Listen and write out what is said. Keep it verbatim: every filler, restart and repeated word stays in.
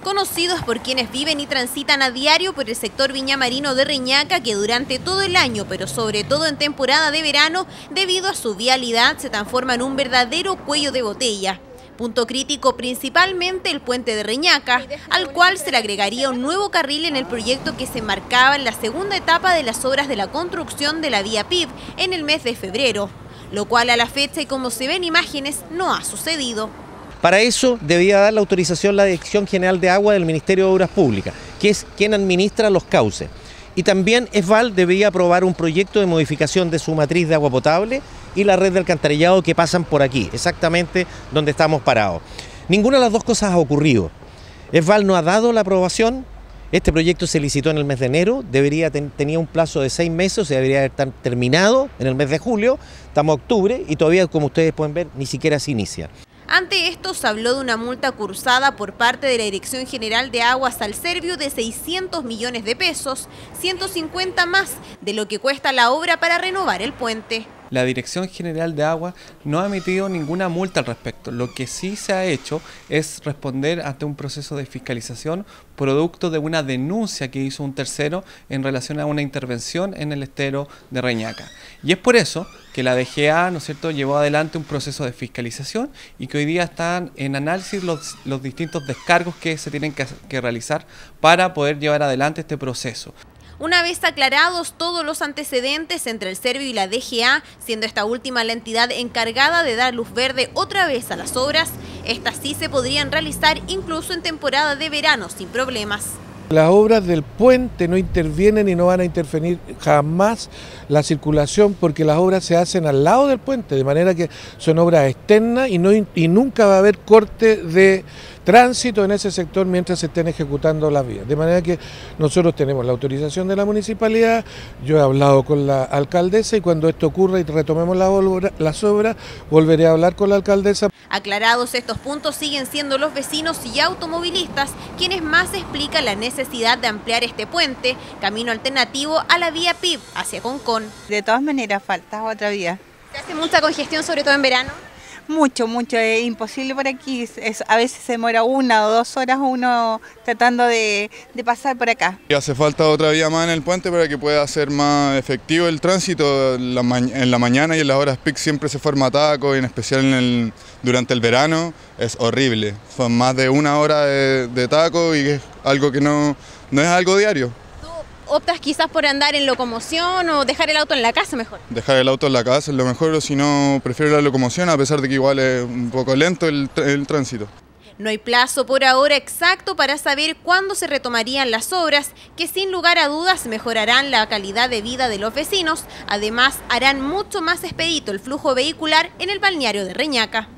conocidos por quienes viven y transitan a diario por el sector Viñamarino de Reñaca, que durante todo el año, pero sobre todo en temporada de verano, debido a su vialidad, se transforma en un verdadero cuello de botella. Punto crítico principalmente el puente de Reñaca, al cual se le agregaría un nuevo carril en el proyecto que se enmarcaba en la segunda etapa de las obras de la construcción de la vía P I B en el mes de febrero, lo cual a la fecha y como se ven imágenes no ha sucedido. Para eso debía dar la autorización la Dirección General de Agua del Ministerio de Obras Públicas, que es quien administra los cauces. Y también ESVAL debía aprobar un proyecto de modificación de su matriz de agua potable y la red de alcantarillado que pasan por aquí, exactamente donde estamos parados. Ninguna de las dos cosas ha ocurrido. ESVAL no ha dado la aprobación. Este proyecto se licitó en el mes de enero, debería ten, tenía un plazo de seis meses, se debería haber terminado en el mes de julio, estamos en octubre y todavía, como ustedes pueden ver, ni siquiera se inicia. Ante esto se habló de una multa cursada por parte de la Dirección General de Aguas al Servio de seiscientos millones de pesos, ciento cincuenta más de lo que cuesta la obra para renovar el puente. La Dirección General de Agua no ha emitido ninguna multa al respecto. Lo que sí se ha hecho es responder ante un proceso de fiscalización producto de una denuncia que hizo un tercero en relación a una intervención en el estero de Reñaca. Y es por eso que la D G A, ¿no es cierto?, llevó adelante un proceso de fiscalización y que hoy día están en análisis los, los distintos descargos que se tienen que, que realizar para poder llevar adelante este proceso. Una vez aclarados todos los antecedentes entre el Servio y la D G A, siendo esta última la entidad encargada de dar luz verde otra vez a las obras, estas sí se podrían realizar incluso en temporada de verano sin problemas. Las obras del puente no intervienen y no van a intervenir jamás la circulación porque las obras se hacen al lado del puente, de manera que son obras externas y, no, y nunca va a haber corte de tránsito en ese sector mientras se estén ejecutando las vías. De manera que nosotros tenemos la autorización de la municipalidad, yo he hablado con la alcaldesa y cuando esto ocurra y retomemos la obra, las obras, volveré a hablar con la alcaldesa. Aclarados estos puntos, siguen siendo los vecinos y automovilistas quienes más explican la necesidad de ampliar este puente, camino alternativo a la vía P I B hacia Concón. De todas maneras falta otra vía. ¿Se hace mucha congestión, sobre todo en verano? Mucho, mucho, es imposible por aquí, es, a veces se demora una o dos horas uno tratando de, de pasar por acá. Y hace falta otra vía más en el puente para que pueda ser más efectivo el tránsito. En la, en la mañana y en las horas peak siempre se forma taco, y en especial en el, durante el verano es horrible. Son más de una hora de, de taco y es algo que no, no es algo diario. ¿Optas quizás por andar en locomoción o dejar el auto en la casa mejor? Dejar el auto en la casa es lo mejor, o si no, prefiero la locomoción, a pesar de que igual es un poco lento el, el tránsito. No hay plazo por ahora exacto para saber cuándo se retomarían las obras, que sin lugar a dudas mejorarán la calidad de vida de los vecinos, además harán mucho más expedito el flujo vehicular en el balneario de Reñaca.